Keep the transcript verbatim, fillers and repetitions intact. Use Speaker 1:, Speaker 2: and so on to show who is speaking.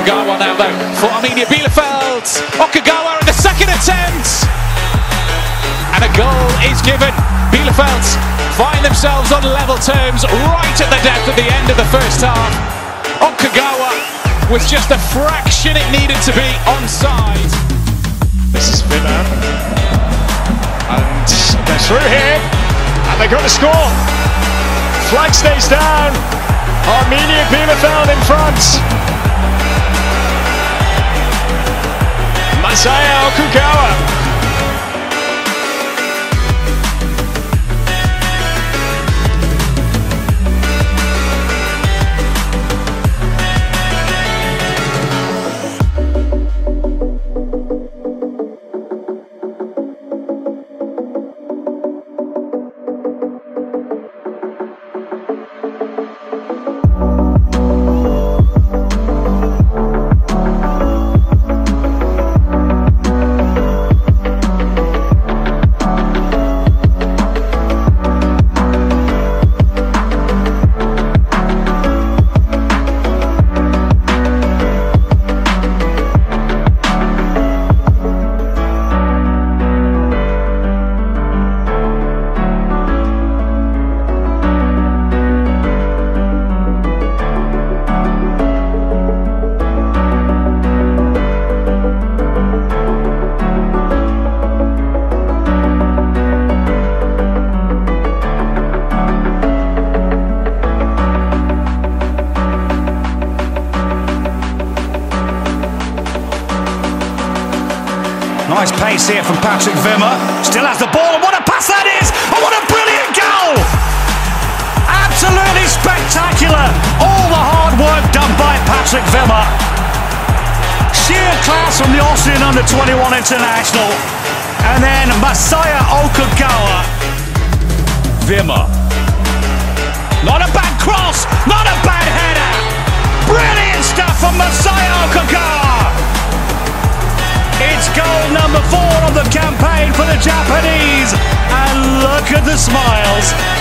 Speaker 1: Okagawa now though for Arminia Bielefeld. Okagawa in the second attempt, and a goal is given. Bielefeld find themselves on level terms right at the death at the end of the first half. Okagawa was just a fraction it needed to be onside.
Speaker 2: This is Wimmer, and they're through here, and they're going to score. Flag stays down. Arminia Bielefeld in front. Masaya Okagawa.
Speaker 3: Nice pace here from Patrick Wimmer. Still has the ball, and what a pass that is! And what a brilliant goal! Absolutely spectacular! All the hard work done by Patrick Wimmer. Sheer class from the Austrian under twenty-one international. And then Masaya Okagawa. Wimmer. Not a bad cross, not a bad header. Brilliant stuff from Masaya Okagawa. It's goal number four of the campaign for the Japanese, and look at the smiles.